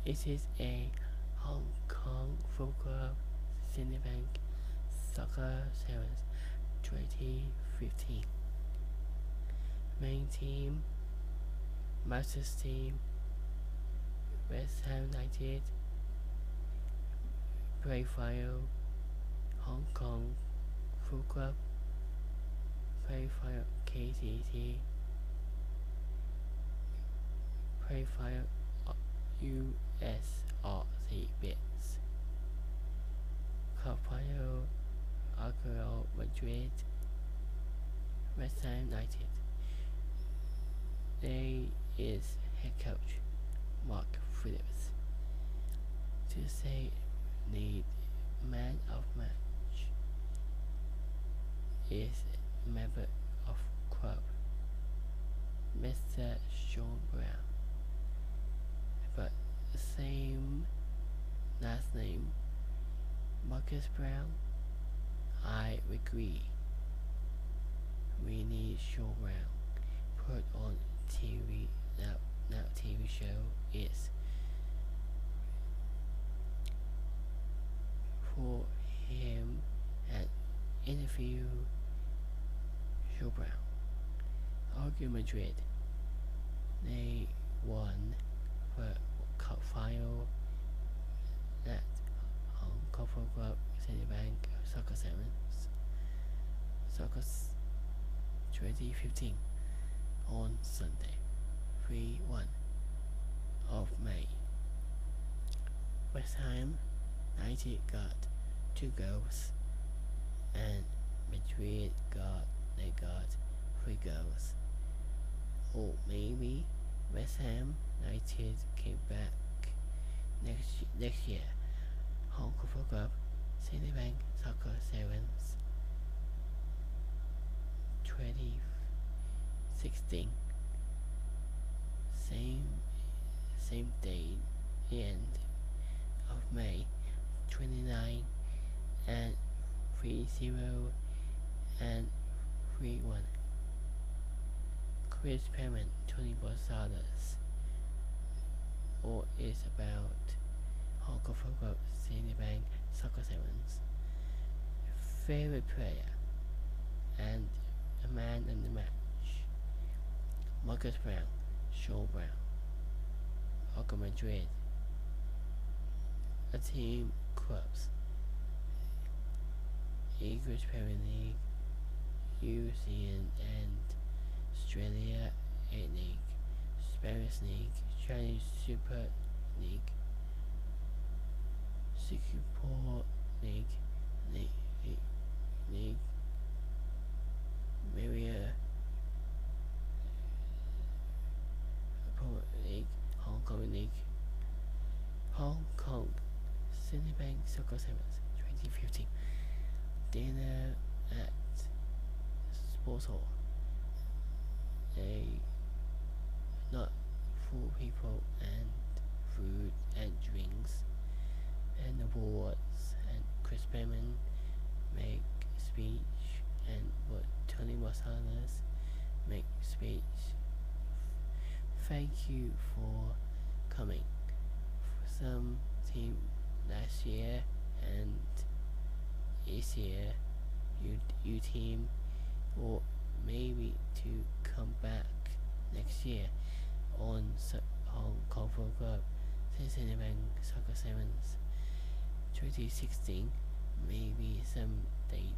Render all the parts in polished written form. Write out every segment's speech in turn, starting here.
It is a Hong Kong Football Citibank Soccer Sevens 2015. Main team: Manchester team, West Ham United, Playfire, Hong Kong Football Club, Playfire KTT, Playfire USRC Bits, Clubfire Atletico Madrid, West Ham United. There is head coach Mark Phillips. Tuesday need man of match is member of club Mr. Sean Brown, but the same last name Marcus Brown. I agree. We need Sean Brown put on TV now. Now TV show is for him and interview Sean Brown. Argue Madrid. They won the cup final at Hong Kong Club Citibank Soccer Sevens Soccer 2015 on Sunday, 3-1 of May. West Ham United got 2 goals and Madrid got 3 goals. Or maybe West Ham United came back next year. Hong Kong Football Club Citibank Soccer Sevens 2016. Same day, end of May, 29 and 3-0 and 3-1. Chris Payment, Tony Gonzalez. Or is about Hong Kong Football Citibank Soccer Sevens. Favorite player and a man in the match: Marcus Brown, Sean Brown. Atletico Madrid. A team clubs: English Premier League, UCN and Australia A League, Spanish League, Chinese Super League, Singapore League, Maria League, Hong Kong League, Hong Kong Citibank Soccer Sevens 2015. Dinner at Sports Hall. Not full people and food and drinks and awards, and Chris Payment make speech and what Tony Gonzalez make speech. Thank you for coming. For some team last year and this year, you team, or maybe to come back next year on Hong Kong Football Club Citibank Soccer Sevens 2016, maybe some date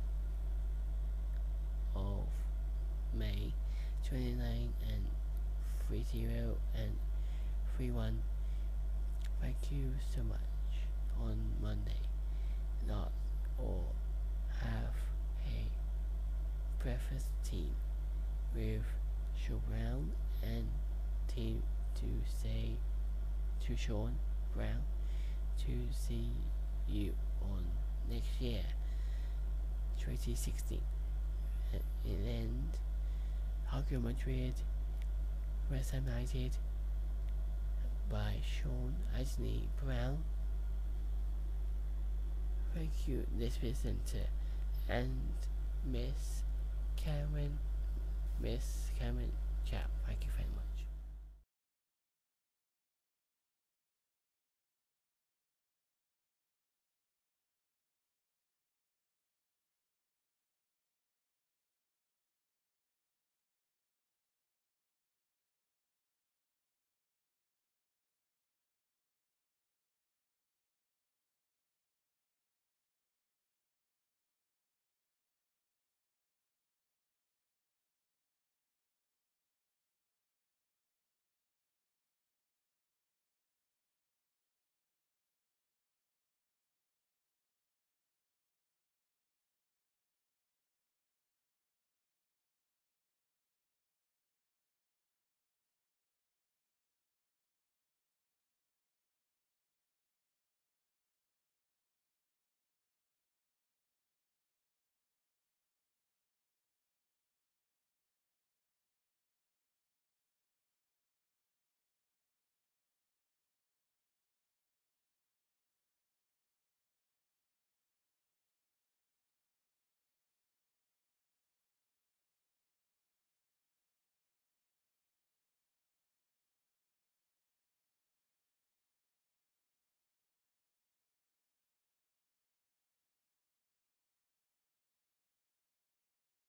of May 29 and 3-0 and 3-1. Thank you so much. On Monday, not or have a breakfast team with Sean Brown and team to say to Sean Brown to see you on next year 2016. It end Atletico Madrid, West Ham United by Sean Anthony Brown. Thank you, this presenter, and Miss Cameron Chap. Thank you.